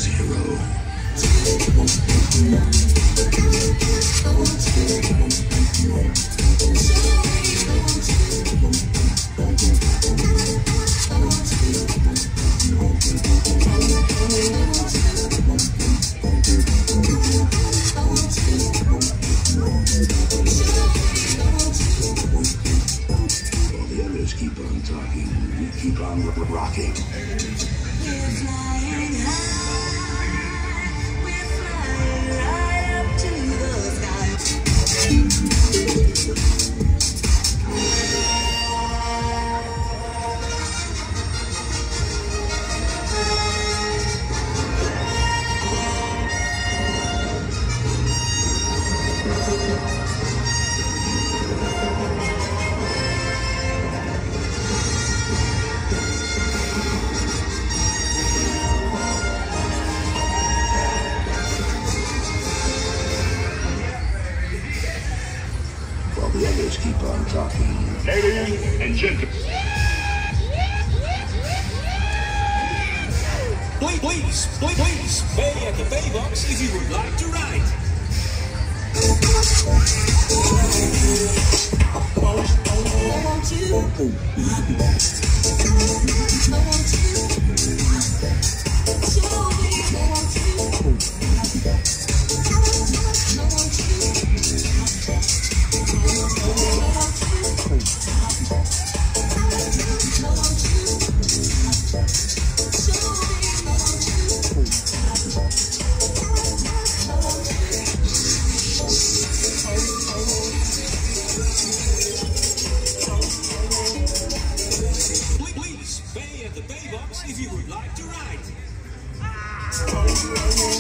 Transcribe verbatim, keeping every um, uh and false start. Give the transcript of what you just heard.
zero. While the others keep on talking, we keep on rocking. We're flying high, we're flying right up to the sky. While the others keep on talking. Ladies and gentlemen. Please, please, please, please, pay at the pay box if you would like to ride. I want you. I want you. Show me I want you. I want you. Please pay at the pay box if you would like to ride.